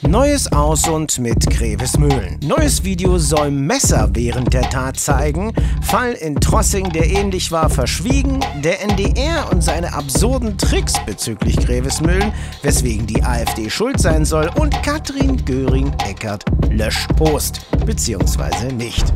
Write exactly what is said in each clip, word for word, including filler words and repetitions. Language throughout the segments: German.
Neues aus und mit Grevesmühlen. Neues Video soll Messer während der Tat zeigen. Fall in Trossing, der ähnlich war, verschwiegen. Der N D R und seine absurden Tricks bezüglich Grevesmühlen, weswegen die AfD schuld sein soll. Und Katrin Göring-Eckardt löscht Post, beziehungsweise nicht.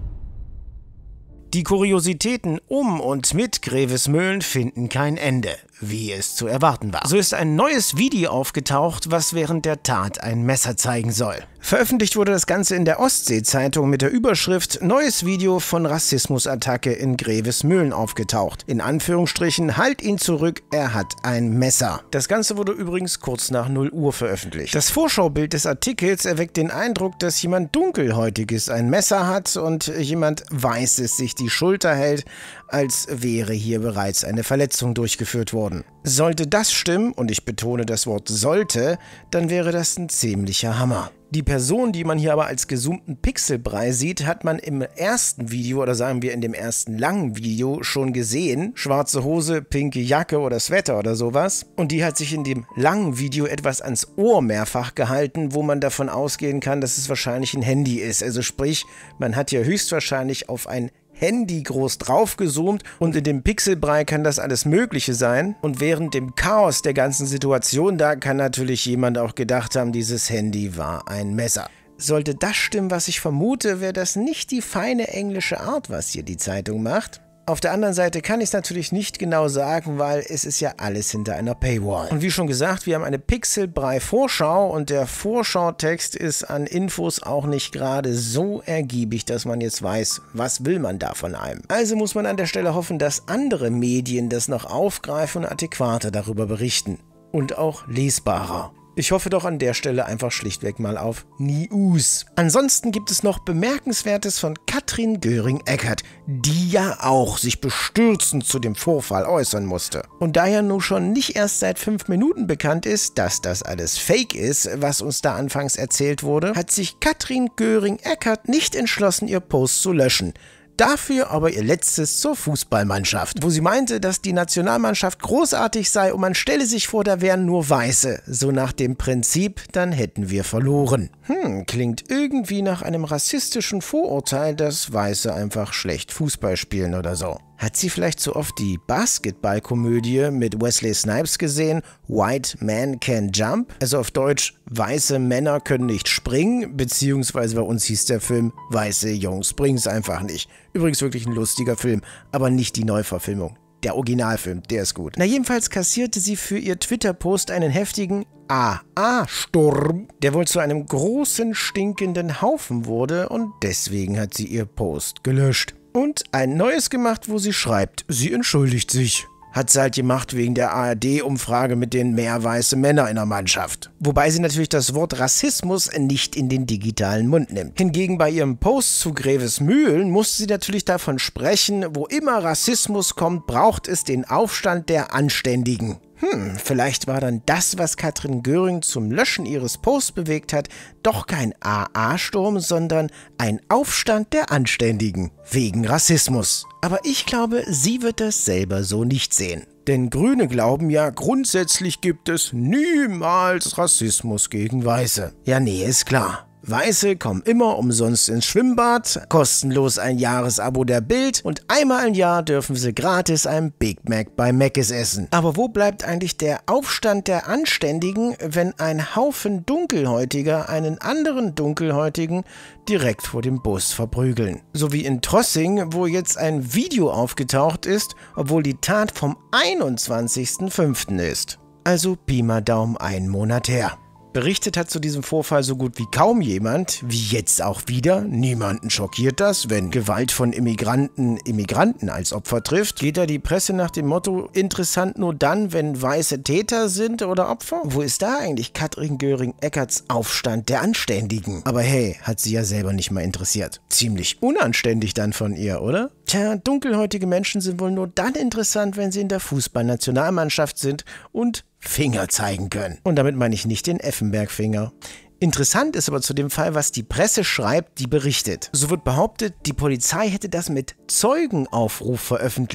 Die Kuriositäten um und mit Grevesmühlen finden kein Ende, wie es zu erwarten war. So ist ein neues Video aufgetaucht, was während der Tat ein Messer zeigen soll. Veröffentlicht wurde das Ganze in der Ostsee-Zeitung mit der Überschrift „Neues Video von Rassismusattacke in Grevesmühlen aufgetaucht. In Anführungsstrichen, halt ihn zurück, er hat ein Messer." Das Ganze wurde übrigens kurz nach null Uhr veröffentlicht. Das Vorschaubild des Artikels erweckt den Eindruck, dass jemand Dunkelhäutiges ein Messer hat und jemand Weißes sich die Schulter hält, als wäre hier bereits eine Verletzung durchgeführt worden. Sollte das stimmen, und ich betone das Wort sollte, dann wäre das ein ziemlicher Hammer. Die Person, die man hier aber als gezoomten Pixelbrei sieht, hat man im ersten Video, oder sagen wir in dem ersten langen Video, schon gesehen. Schwarze Hose, pinke Jacke oder Sweater oder sowas. Und die hat sich in dem langen Video etwas ans Ohr mehrfach gehalten, wo man davon ausgehen kann, dass es wahrscheinlich ein Handy ist. Also sprich, man hat hier höchstwahrscheinlich auf ein Handy groß draufgezoomt und in dem Pixelbrei kann das alles Mögliche sein. Und während dem Chaos der ganzen Situation da kann natürlich jemand auch gedacht haben, dieses Handy war ein Messer. Sollte das stimmen, was ich vermute, wäre das nicht die feine englische Art, was hier die Zeitung macht. Auf der anderen Seite kann ich es natürlich nicht genau sagen, weil es ist ja alles hinter einer Paywall. Und wie schon gesagt, wir haben eine Pixelbrei-Vorschau und der Vorschautext ist an Infos auch nicht gerade so ergiebig, dass man jetzt weiß, was will man da von einem. Also muss man an der Stelle hoffen, dass andere Medien das noch aufgreifen und adäquater darüber berichten. Und auch lesbarer. Ich hoffe doch an der Stelle einfach schlichtweg mal auf News. Ansonsten gibt es noch Bemerkenswertes von Katrin Göring-Eckardt, die ja auch sich bestürzend zu dem Vorfall äußern musste. Und da ja nun schon nicht erst seit fünf Minuten bekannt ist, dass das alles Fake ist, was uns da anfangs erzählt wurde, hat sich Katrin Göring-Eckardt nicht entschlossen, ihr Post zu löschen. Dafür aber ihr letztes zur Fußballmannschaft, wo sie meinte, dass die Nationalmannschaft großartig sei und man stelle sich vor, da wären nur Weiße. So nach dem Prinzip, dann hätten wir verloren. Hm, klingt irgendwie nach einem rassistischen Vorurteil, dass Weiße einfach schlecht Fußball spielen oder so. Hat sie vielleicht so oft die Basketballkomödie mit Wesley Snipes gesehen, White Man Can Jump? Also auf Deutsch, weiße Männer können nicht springen, beziehungsweise bei uns hieß der Film, weiße Jungs springen's einfach nicht. Übrigens wirklich ein lustiger Film, aber nicht die Neuverfilmung. Der Originalfilm, der ist gut. Na jedenfalls kassierte sie für ihr Twitter-Post einen heftigen A A-Sturm, der wohl zu einem großen stinkenden Haufen wurde und deswegen hat sie ihr Post gelöscht. Und ein neues gemacht, wo sie schreibt, sie entschuldigt sich. Hat sie halt gemacht wegen der A R D-Umfrage mit den mehr weiße Männer in der Mannschaft. Wobei sie natürlich das Wort Rassismus nicht in den digitalen Mund nimmt. Hingegen bei ihrem Post zu Grevesmühlen musste sie natürlich davon sprechen, wo immer Rassismus kommt, braucht es den Aufstand der Anständigen. Hm, vielleicht war dann das, was Katrin Göring zum Löschen ihres Posts bewegt hat, doch kein A A-Sturm, sondern ein Aufstand der Anständigen. Wegen Rassismus. Aber ich glaube, sie wird das selber so nicht sehen. Denn Grüne glauben ja, grundsätzlich gibt es niemals Rassismus gegen Weiße. Ja, nee, ist klar. Weiße kommen immer umsonst ins Schwimmbad, kostenlos ein Jahresabo der Bild und einmal im Jahr dürfen sie gratis ein Big Mac bei Mc's essen. Aber wo bleibt eigentlich der Aufstand der Anständigen, wenn ein Haufen Dunkelhäutiger einen anderen Dunkelhäutigen direkt vor dem Bus verprügeln? So wie in Trossing, wo jetzt ein Video aufgetaucht ist, obwohl die Tat vom einundzwanzigsten fünften ist. Also Pi mal Daumen einen Monat her. Berichtet hat zu diesem Vorfall so gut wie kaum jemand, wie jetzt auch wieder. Niemanden schockiert das, wenn Gewalt von Immigranten Immigranten als Opfer trifft. Geht da die Presse nach dem Motto, interessant nur dann, wenn weiße Täter sind oder Opfer? Wo ist da eigentlich Katrin Göring-Eckardts Aufstand der Anständigen? Aber hey, hat sie ja selber nicht mal interessiert. Ziemlich unanständig dann von ihr, oder? Tja, dunkelhäutige Menschen sind wohl nur dann interessant, wenn sie in der Fußballnationalmannschaft sind und Finger zeigen können. Und damit meine ich nicht den Effenberg-Finger. Interessant ist aber zu dem Fall, was die Presse schreibt, die berichtet. So wird behauptet, die Polizei hätte das mit Zeugenaufruf veröffentlicht.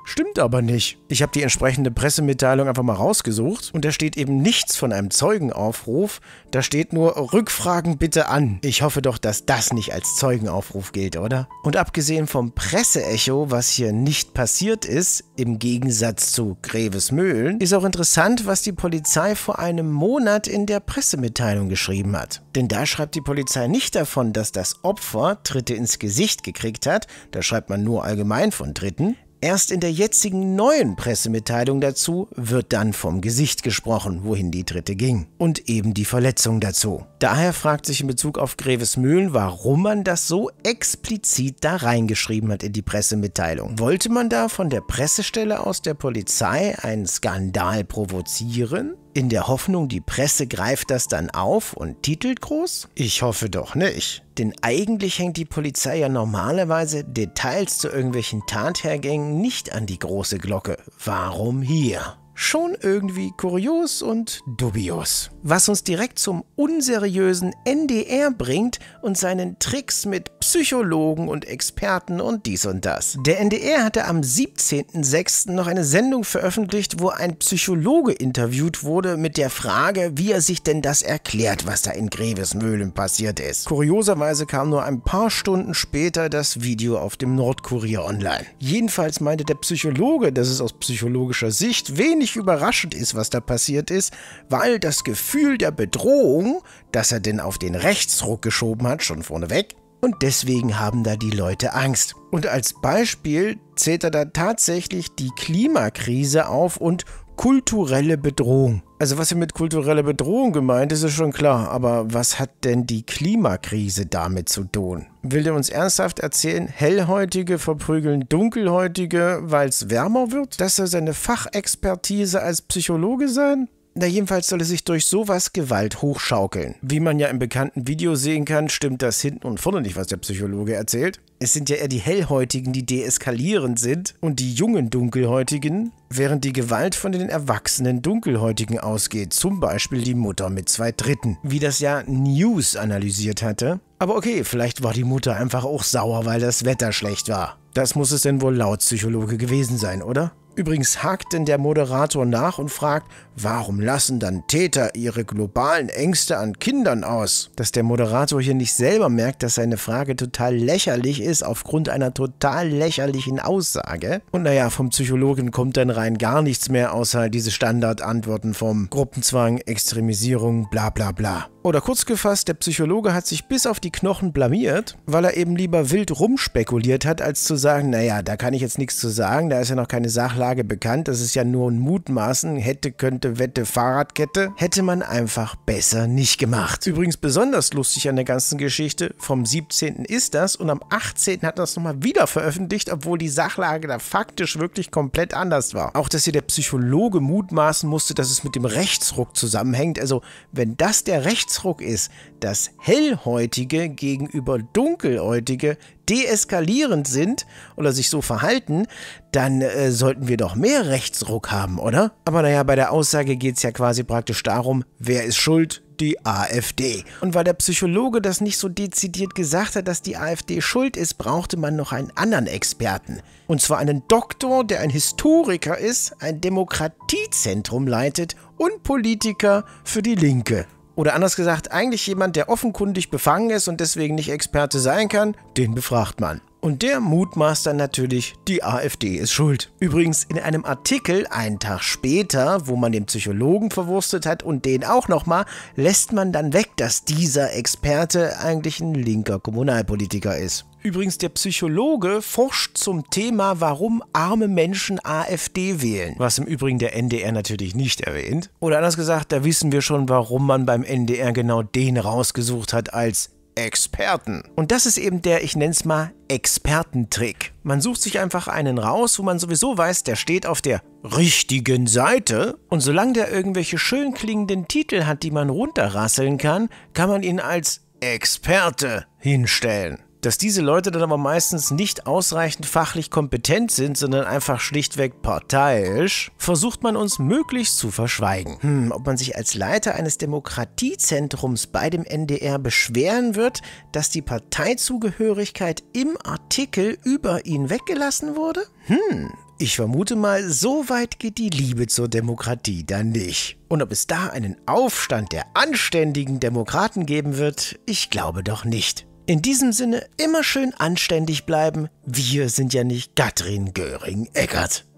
Stimmt aber nicht. Ich habe die entsprechende Pressemitteilung einfach mal rausgesucht und da steht eben nichts von einem Zeugenaufruf, da steht nur Rückfragen bitte an. Ich hoffe doch, dass das nicht als Zeugenaufruf gilt, oder? Und abgesehen vom Presseecho, was hier nicht passiert ist, im Gegensatz zu Grevesmühlen, ist auch interessant, was die Polizei vor einem Monat in der Pressemitteilung geschrieben hat. Denn da schreibt die Polizei nicht davon, dass das Opfer Tritte ins Gesicht gekriegt hat, da schreibt man nur allgemein von Tritten. Erst in der jetzigen neuen Pressemitteilung dazu wird dann vom Gesicht gesprochen, wohin die Tritte ging. Und eben die Verletzung dazu. Daher fragt sich in Bezug auf Grevesmühlen, warum man das so explizit da reingeschrieben hat in die Pressemitteilung. Wollte man da von der Pressestelle aus der Polizei einen Skandal provozieren? In der Hoffnung, die Presse greift das dann auf und titelt groß? Ich hoffe doch nicht. Denn eigentlich hängt die Polizei ja normalerweise Details zu irgendwelchen Tathergängen nicht an die große Glocke. Warum hier? Schon irgendwie kurios und dubios. Was uns direkt zum unseriösen N D R bringt und seinen Tricks mit Psychologen und Experten und dies und das. Der N D R hatte am siebzehnten sechsten noch eine Sendung veröffentlicht, wo ein Psychologe interviewt wurde mit der Frage, wie er sich denn das erklärt, was da in Grevesmühlen passiert ist. Kurioserweise kam nur ein paar Stunden später das Video auf dem Nordkurier online. Jedenfalls meinte der Psychologe, dass es aus psychologischer Sicht wenig überraschend ist, was da passiert ist, weil das Gefühl der Bedrohung, das er denn auf den Rechtsruck geschoben hat, schon vorneweg, und deswegen haben da die Leute Angst. Und als Beispiel zählt er da tatsächlich die Klimakrise auf und kulturelle Bedrohung. Also was hier mit kultureller Bedrohung gemeint ist, ist schon klar, aber was hat denn die Klimakrise damit zu tun? Will der uns ernsthaft erzählen, Hellhäutige verprügeln Dunkelhäutige, weil es wärmer wird? Das soll seine Fachexpertise als Psychologe sein? Na, jedenfalls soll es sich durch sowas Gewalt hochschaukeln. Wie man ja im bekannten Video sehen kann, stimmt das hinten und vorne nicht, was der Psychologe erzählt. Es sind ja eher die Hellhäutigen, die deeskalierend sind und die jungen Dunkelhäutigen, während die Gewalt von den erwachsenen Dunkelhäutigen ausgeht, zum Beispiel die Mutter mit zwei Dritten, wie das ja News analysiert hatte. Aber okay, vielleicht war die Mutter einfach auch sauer, weil das Wetter schlecht war. Das muss es denn wohl laut Psychologe gewesen sein, oder? Übrigens hakt denn der Moderator nach und fragt, warum lassen dann Täter ihre globalen Ängste an Kindern aus? Dass der Moderator hier nicht selber merkt, dass seine Frage total lächerlich ist aufgrund einer total lächerlichen Aussage. Und naja, vom Psychologen kommt dann rein gar nichts mehr, außer diese Standardantworten vom Gruppenzwang, Extremisierung, bla bla bla. Oder kurz gefasst, der Psychologe hat sich bis auf die Knochen blamiert, weil er eben lieber wild rumspekuliert hat, als zu sagen, naja, da kann ich jetzt nichts zu sagen, da ist ja noch keine Sachlage bekannt, das ist ja nur ein Mutmaßen, hätte, könnte, wette, Fahrradkette, hätte man einfach besser nicht gemacht. Übrigens besonders lustig an der ganzen Geschichte, vom siebzehnten ist das und am achtzehnten hat er das nochmal wieder veröffentlicht, obwohl die Sachlage da faktisch wirklich komplett anders war. Auch, dass hier der Psychologe mutmaßen musste, dass es mit dem Rechtsruck zusammenhängt, also wenn das der Rechtsruck ist, dass Hellhäutige gegenüber Dunkelhäutige deeskalierend sind oder sich so verhalten, dann äh, sollten wir doch mehr Rechtsruck haben, oder? Aber naja, bei der Aussage geht es ja quasi praktisch darum, wer ist schuld? Die AfD. Und weil der Psychologe das nicht so dezidiert gesagt hat, dass die AfD schuld ist, brauchte man noch einen anderen Experten. Und zwar einen Doktor, der ein Historiker ist, ein Demokratiezentrum leitet und Politiker für die Linke. Oder anders gesagt, eigentlich jemand, der offenkundig befangen ist und deswegen nicht Experte sein kann, den befragt man. Und der mutmaßt dann natürlich, die AfD ist schuld. Übrigens in einem Artikel einen Tag später, wo man den Psychologen verwurstet hat und den auch nochmal, lässt man dann weg, dass dieser Experte eigentlich ein linker Kommunalpolitiker ist. Übrigens, der Psychologe forscht zum Thema, warum arme Menschen AfD wählen. Was im Übrigen der N D R natürlich nicht erwähnt. Oder anders gesagt, da wissen wir schon, warum man beim N D R genau den rausgesucht hat als Experten. Und das ist eben der, ich nenne es mal, Expertentrick. Man sucht sich einfach einen raus, wo man sowieso weiß, der steht auf der richtigen Seite. Und solange der irgendwelche schön klingenden Titel hat, die man runterrasseln kann, kann man ihn als Experte hinstellen. Dass diese Leute dann aber meistens nicht ausreichend fachlich kompetent sind, sondern einfach schlichtweg parteiisch, versucht man uns möglichst zu verschweigen. Hm, ob man sich als Leiter eines Demokratiezentrums bei dem N D R beschweren wird, dass die Parteizugehörigkeit im Artikel über ihn weggelassen wurde? Hm, Ich vermute mal, so weit geht die Liebe zur Demokratie dann nicht. Und ob es da einen Aufstand der anständigen Demokraten geben wird, ich glaube doch nicht. In diesem Sinne immer schön anständig bleiben. Wir sind ja nicht Katrin Göring-Eckardt.